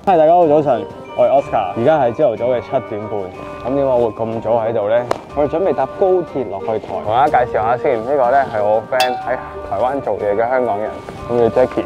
大家好，早晨，我係 Oscar， 而家係朝頭早嘅7點半。咁點解我會咁早喺度咧？我哋準備搭高鐵落去台。同大家介紹下先，呢個咧係我 friend 喺台灣做嘢嘅香港人，咁叫 Jackie。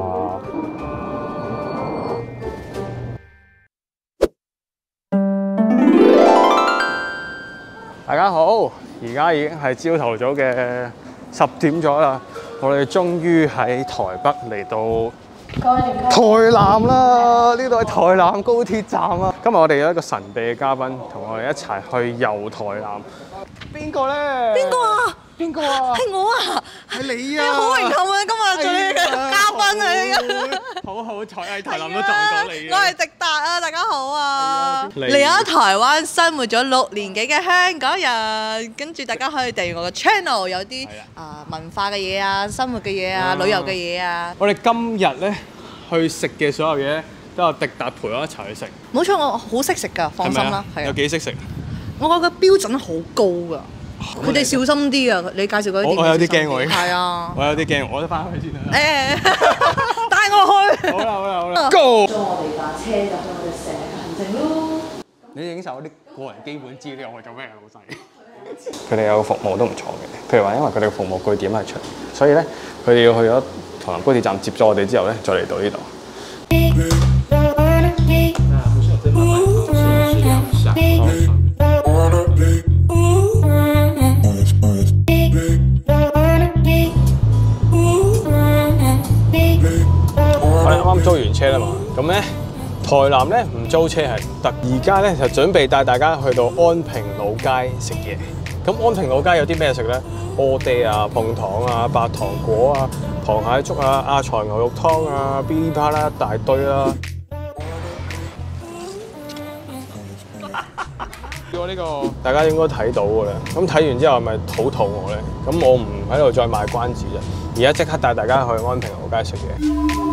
大家好，而家已經係朝頭早嘅10點咗啦。我哋終於喺台北嚟到台南啦！呢度係台南高鐵站啊！今日我哋有一個神秘嘅嘉賓，同我哋一齊去遊台南。邊個咧？ 邊個啊？ 邊個啊？ 係我啊！ 係你啊！ 好榮幸啊！今日做你嘅嘉賓啊！ 好彩喺台南都撞到你。 我係迪達啊！大家好啊！嚟咗台灣生活咗6年幾嘅香港人，跟住大家可以訂閱我嘅 channel， 有啲文化嘅嘢啊、生活嘅嘢啊、旅遊嘅嘢啊。 我哋今日咧去食嘅所有嘢都有迪達陪我一齊去食。 冇錯，我好識食㗎，放心啦。係啊。 有幾識食？ 我覺得標準好高㗎。佢哋小心啲啊！你介紹嗰啲店， 我有啲驚喎。 係啊， 我有啲驚，我都翻去先啦。 帶我去。 好啦 ，Go！ 坐我哋架車就去我哋成日行程咯。 你影晒我啲個人基本資料，我做咩啊，老細？佢哋有個服務都唔錯嘅，譬如話，因為佢哋嘅服務據點係出，所以咧佢哋要去咗台南高鐵站接咗我哋之後咧，再嚟到呢度。租完車啦嘛，咁咧台南咧唔租車係唔得，而家咧就準備帶大家去到安平老街食嘢。咁安平老街有啲咩食咧？蚵嗲啊、碰糖啊、白糖果啊、螃蟹粥啊、阿財牛肉湯啊、噼里啪啦一大堆啦。我呢個大家應該睇到㗎啦。咁睇完之後係咪好肚餓咧？咁我唔喺度再賣關子啫，而家即刻帶大家去安平老街食嘢。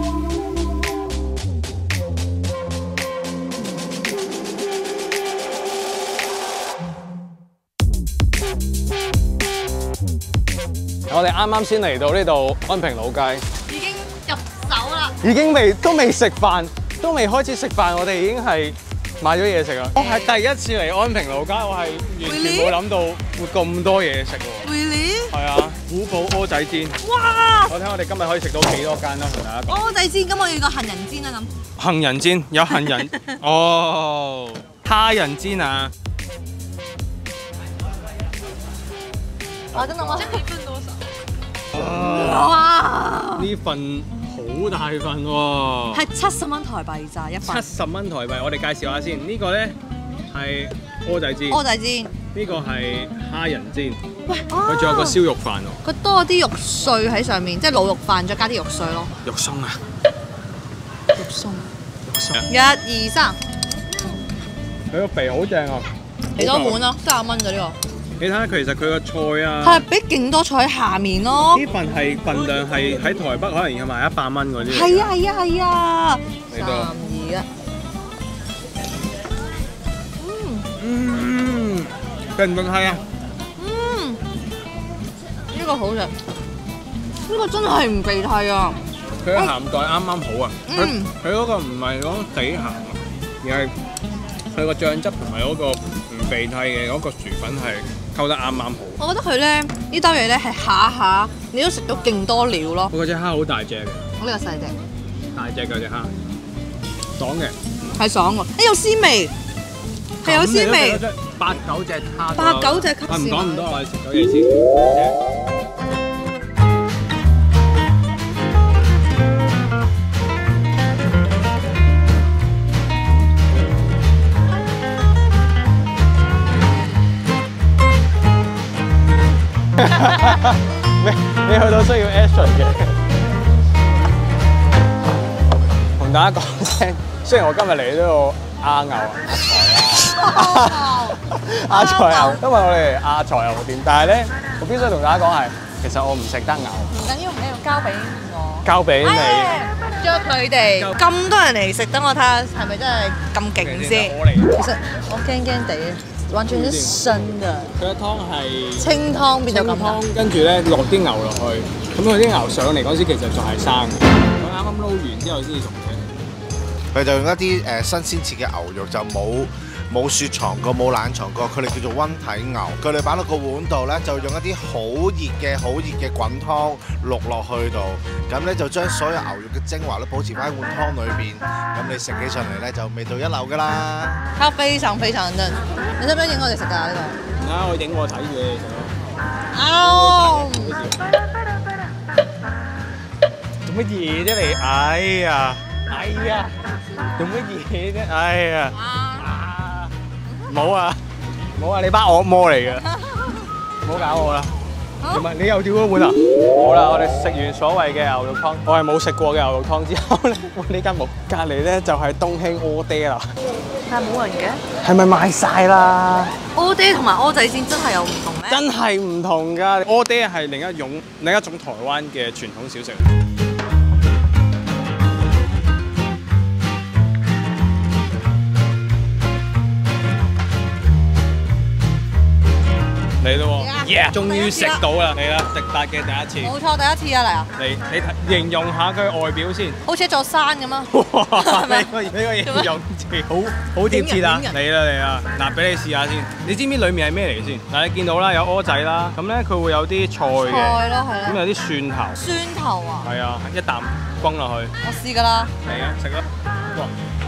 我哋啱啱先嚟到呢度安平老街， 已經入手啦， 已經都未食飯，都未開始食飯，我哋已經係買咗嘢食啦。我係第一次嚟安平老街，我係完全冇諗到會咁多嘢食喎。 Really？ 係啊，古堡蚵仔煎。哇！我睇我哋今日可以食到幾多間啦，同大家講。 蚵仔煎，咁我要個杏仁煎啊咁。 杏仁煎有杏仁哦，蝦仁煎啊！ 我真係我。 哇！呢份好大份喎， 係70蚊台幣咋一份。 70蚊台幣，我哋介紹下先。呢個咧係蚵仔煎， 蚵仔煎。 呢個係蝦仁煎。 喂， 佢仲有個燒肉飯喎。 佢多啲肉碎喺上面，即係滷肉飯再加啲肉碎咯。 肉鬆啊！ 肉鬆。1、2、3。 佢個肥好正啊！ 幾多碗啊？30蚊咋呢個？ 你睇下，其實佢個菜啊， 係俾勁多菜喺下面咯。 呢份係份量係喺台北可能要賣100蚊嗰啲。 係啊係啊係啊！3、2、1。 勁唔勁係啊？ 呢個好食，呢個真係唔肥膩啊！ 佢個鹹度啱啱好啊！佢嗰個唔係嗰地鹹啊，而係佢個醬汁同埋嗰個唔肥膩嘅嗰個薯粉係溝得啱啱好。我覺得佢咧呢兜嘢咧係下下你都食到勁多料咯。佢嗰隻蝦好大隻嘅。我呢個細隻。大隻嗰隻蝦，爽嘅。係爽喎！有鮮味，係有鮮味。8、9隻蝦。8、9隻級。唔講唔多，我哋食咗嘢先。你去到需要 action 嘅，同大家講聲，雖然我今日嚟都要亞牛亞財牛，因為我哋亞財牛店，但係咧，我必須同大家講係，其實我唔食得牛。唔緊要，你要交俾我。交俾你。約佢哋咁多人嚟食，等我睇下係咪真係咁勁先。其實我驚驚地。完全係生嘅。佢嘅湯係清湯變咗咁湯，跟住咧落啲牛落去，咁佢啲牛上嚟嗰時其實仲係生嘅。佢啱啱撈完之後先至熟嘅。 佢就用一啲新鮮切嘅牛肉，就冇雪藏過、冇冷藏過，佢哋叫做溫體牛。佢哋擺落個碗度咧，就用一啲好熱嘅滾湯淥落去度，咁咧就將所有牛肉嘅精華都保持翻喺碗湯裏邊，咁你食起上嚟咧就味道一流噶啦。 它非常非常嫩，你使唔使影我哋食㗎呢個？ 啊！我影我睇住你食咯。做乜嘢啫你？哎呀！做乜嘢啫？哎呀！冇啊！你班惡魔嚟嘅，唔好搞我啦！點啊？你又掉咗碗啊？好啦，我哋食完所謂嘅牛肉湯，我係冇食過嘅牛肉湯之後咧，呢間屋隔離咧就係東興柯爹啦。 但係冇人嘅。 係咪賣晒啦？ 柯爹同埋蚵仔煎真係有唔同咩？ 真係唔同㗎！柯爹係另一種台灣嘅傳統小食。嚟咯喎！終於食到啦！嚟啦，迪達嘅第一次。 冇錯，第一次啊嚟啊！ 你形容下佢外表先。 好似一座山咁啊！ 哇！你個形容詞好貼切啊！嚟啦！嗱，俾你試下先。你知唔知裡面係咩嚟先？嗱，你見到啦，有蚵仔啦，咁咧佢會有啲菜嘅。 菜咯，係啦。 咁有啲蒜頭。 蒜頭啊！ 係啊，一啖轟落去。 我試㗎啦。 嚟啊，食啦！哇！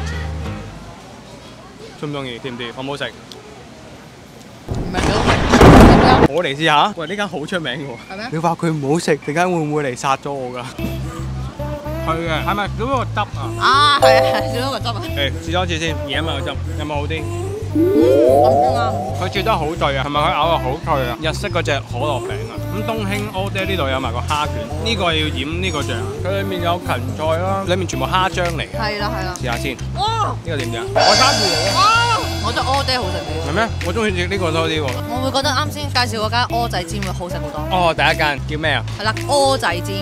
中唔中意？甜唔甜？好唔好食？ 唔係幾好食。 我嚟試下。喂，呢間好出名嘅喎。 係咩？ 你話佢唔好食，陣間會唔會嚟殺咗我㗎？係嘅，係咪少咗個汁啊？ 啊，係少咗個汁啊！ 誒，試多次先，椰埋個汁，有冇好啲？ 咁樣啊！ 佢切得好脆啊，係咪佢咬落好脆啊？日式嗰隻可樂餅啊，咁東興柯爹呢度有埋個蝦卷，呢個要染呢個醬，佢裡面有芹菜啦，裡面全部蝦漿嚟嘅。 係啦係啦。 試下先。 哇！ 呢個點樣？我揸住你啊！ 我覺得柯爹好食啲。 係咩？我中意食呢個多啲喎。 我會覺得啱先介紹嗰間蚵仔煎會好食好多。 哦，第一間叫咩啊？ 係啦，蚵仔煎。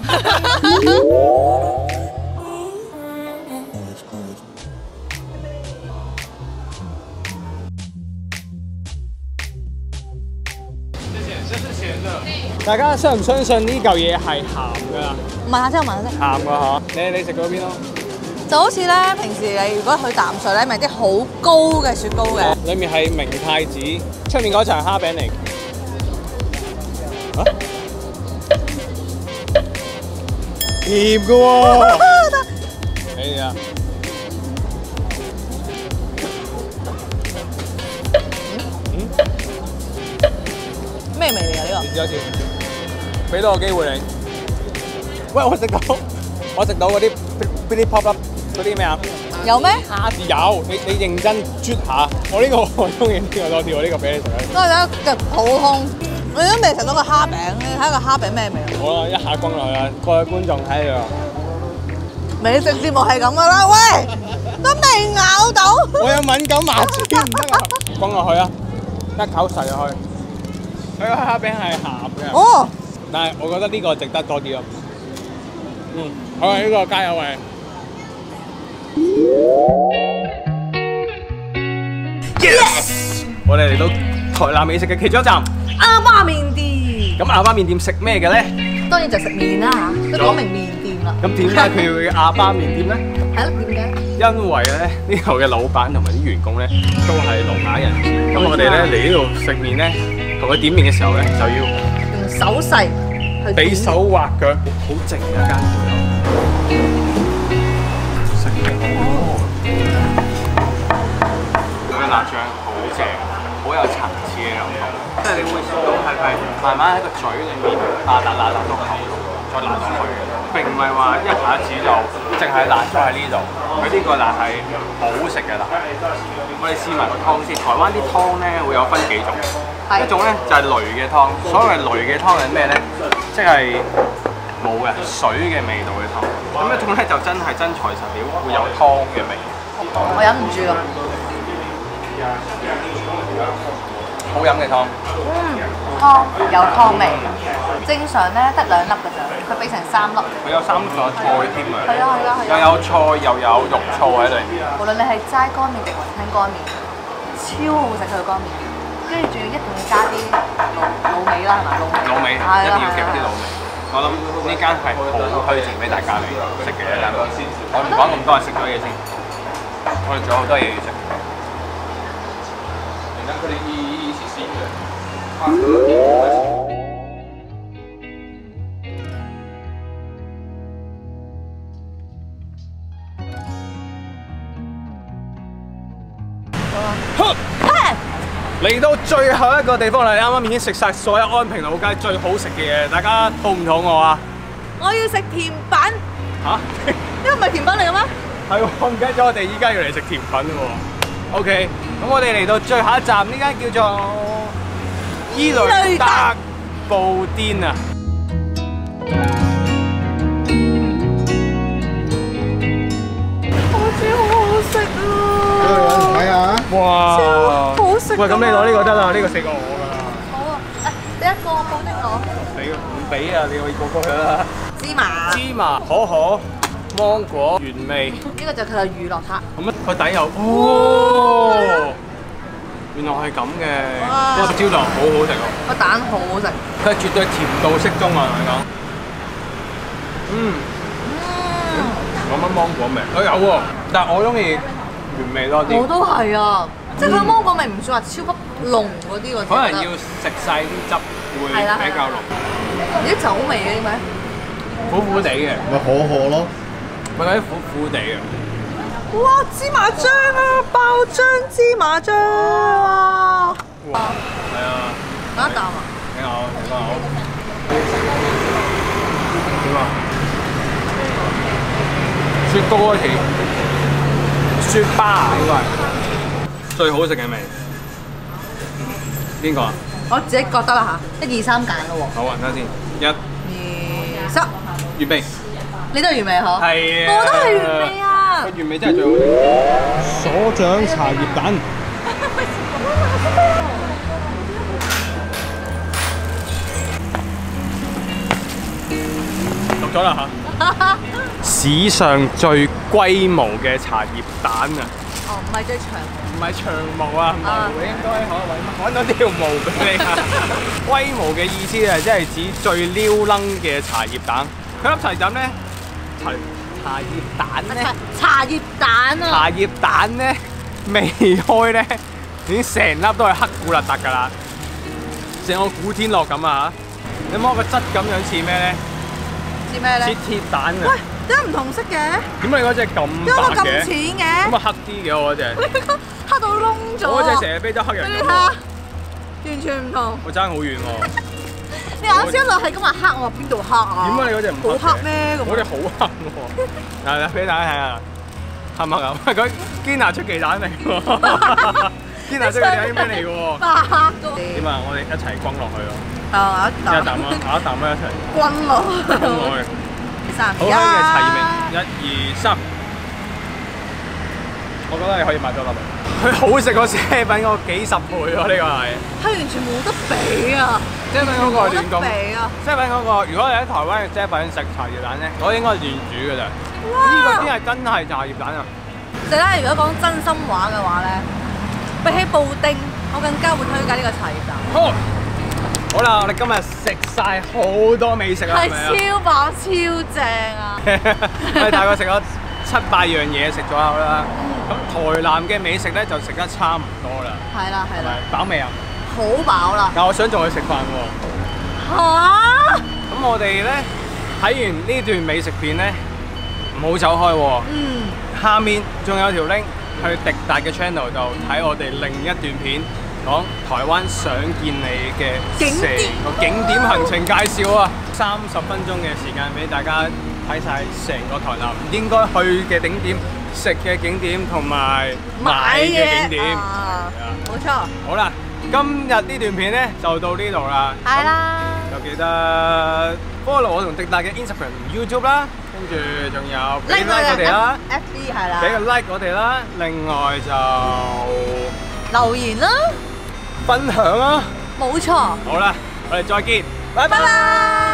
大家相唔相信呢嚿嘢係鹹㗎？ 問下先，我問下先。 鹹㗎嗬？你食過邊咯？ 就好似咧，平時你如果去淡水咧，咪啲好高嘅雪糕嘅。 裡面係明太子，出面嗰層蝦餅嚟。啊？甜㗎喎！係啊。 咩味嚟㗎呢個？ 你試多次，俾多個機會你。喂，我食到嗰啲 Billy Pop Up 嗰啲咩啊？ 有咩？ 蝦子有，你認真啜下。我呢個我中意呢個多啲，我呢個俾你食啦。 都係一個普通，我都未食到個蝦餅，你睇個蝦餅咩味？ 好啦，一下轟落去啦，各位觀眾睇住。 美食節目係咁噶啦，喂，都未咬到。 我有敏感牙齒唔得啊！轟落去啊，一口噬落去。佢個蝦餅係鹹嘅。 哦。 但係我覺得呢個值得多啲咯。好啊，呢個加油位。Yes！ 我哋嚟到台南美食嘅其中一站阿媽麵店。 咁阿媽麵店食咩嘅咧？ 當然就食麵啦嚇，都講明麵店啦。 咁點解佢要阿媽麵店咧？ 係咯，點解？ 因為咧呢度嘅老闆同埋啲員工咧都係聾啞人士。咁我哋咧嚟呢度食麵咧，同佢點麵嘅時候咧就要用手勢去比手畫腳，好靜一間鋪頭。佢嘅辣醬好正，好有層次嘅感覺，即係你會食到係慢慢喺個嘴裏面辣到口度，再辣落去嘅，並唔係話一下子就淨係辣咗喺呢度。佢呢個辣係好食嘅辣。我哋試埋個湯先，台灣啲湯咧會有分幾種，一種咧就係驢嘅湯。所謂驢嘅湯係咩咧？即係冇嘅水嘅味道嘅湯。咁一種咧就真係真材實料，會有湯嘅味。 我忍唔住啦。 好飲嘅湯。 湯有湯味。正常咧得2粒㗎咋，佢俾成3粒。 佢有3粒仲有菜添啊！ 係啊係啊係啊！ 又有菜又有肉燥喺裏面。 無論你係齋乾麵定雲吞乾麵，超好食佢乾麵。跟住仲要一定要加啲滷味啦，係咪？滷味。 滷味一定要夾啲滷味。 我諗呢間係好推薦俾大家嚟食嘅一間。我唔講咁多，食咗嘢先。我哋仲有好多嘢要食。佢哋一起試嘅。嚟到最後一個地方啦！啱啱已經食晒所有安平老街最好食嘅嘢，大家肚唔肚餓啊？ 我要食甜品。 嚇？ 呢個唔係甜品嚟嘅咩？ 係喎，我唔記得咗，我哋依家要嚟食甜品喎。OK， 咁我哋嚟到最後一站，呢間叫做伊雷德布甸啊！ 好似好好食啊！ 睇下。 哇！ 好食。 喂，咁你攞呢個得啦，呢個4個我㗎啦。 好啊，誒，第一個保證我。 你唔俾啊？你可以過過去啦。芝麻、可可、芒果、原味。 呢個就佢嘅娛樂塔。 咁啊，佢底有哦，原來係咁嘅。嗰個焦糖好好食喎。 個蛋好好食。 佢係絕對甜度適中啊！同你講。冇乜芒果味，佢有喎，但係我中意原味多啲。 我都係啊，即係佢芒果味唔算話超級濃嗰啲喎。 可能要食晒啲汁會比較濃。 啲酒味嘅點解？ 苦苦地嘅。 咪可可咯。 咪嗰啲苦苦地嘅。 哇！芝麻醬啊，爆漿芝麻醬啊！ 哇！係啊。 第一啖啊！ 你好，你好。點啊？雪糕開始，雪巴應該係最好食嘅味。邊個啊？ 我自己覺得啦嚇，1、2、3揀咯喎。 好啊，睇下先，1、 2、3。 原味。 你都係原味嗬？ 係啊。 我都係原味啊。 個原味真係最好食。所長茶葉蛋。錄咗啦嚇。史上最龜毛嘅茶葉蛋啊！ 哦，唔係最長。 唔係長毛啊，毛應該可以揾到條毛俾你啊！龜毛嘅意思係即係指最撩楞嘅茶葉蛋。佢粒茶葉蛋咧，茶葉蛋咧， 茶葉蛋啊！ 茶葉蛋咧未開咧，已經成粒都係黑古勒特㗎啦，成個古天樂咁啊！你摸個質感樣似咩咧？ 似咩咧？ 似鐵蛋啊！ 喂，點解唔同色嘅？ 點解你嗰隻咁白嘅？ 咁淺嘅？ 咁啊黑啲嘅我嗰隻。 黑到窿咗。 我嗰隻成日啤咗黑人咁喎。 完全唔同。 我爭好遠喎。 你啱先一路係咁話黑，我話邊度黑啊？ 點解你嗰隻唔黑？ 好黑咩？ 我隻好黑喎。嗱，俾大家睇下，黑唔黑啊？佢堅拿出奇蛋嚟喎。堅拿出奇蛋啲咩嚟嘅喎？ 白嘅。 點啊？我哋一齊轟落去咯。 啊！ 一啖啊！一啖啊！一齊。 轟落。 轟落去。 3、 好香嘅茶葉味，1、2、3。我覺得你可以買多粒。佢好食過7品嗰幾十倍喎，呢個係。 係完全冇得比啊 ！7品嗰個係亂講。 冇得比啊 ！7品嗰個，如果你喺台灣嘅7品食茶葉蛋咧，我應該係亂煮嘅咋。呢個先係真係茶葉蛋啊！ 其實咧，如果講真心話嘅話咧，比起布丁，我更加會推介呢個茶葉蛋。 好啦，我哋今日食晒好多美食啦，係咪啊？ 係超飽超正啊！ 我哋大概食咗7、8樣嘢食咗下啦。咁台南嘅美食咧就食得差唔多啦。係啦係啦。飽未啊？ 好飽啦！ 但我想仲去食飯喎。 嚇！ 咁我哋咧睇完呢段美食片咧，唔好走開喎。下面仲有條 link 去迪達嘅 channel 度睇我哋另一段片。講台灣想見你嘅成個景點行程介紹啊！30分鐘嘅時間俾大家睇晒成個台南應該去嘅景點、食嘅景點同埋買嘅景點。 冇錯。好啦，今日呢段片咧就到呢度啦。係啦。就記得 follow 我同迪達嘅 Instagram 同 YouTube 啦，跟住仲有俾 like 我哋啦 ，FB 係啦， 俾個 like 我哋啦。另外就留言啦。 分享啊！ 冇錯。 好啦，我哋再見，拜拜。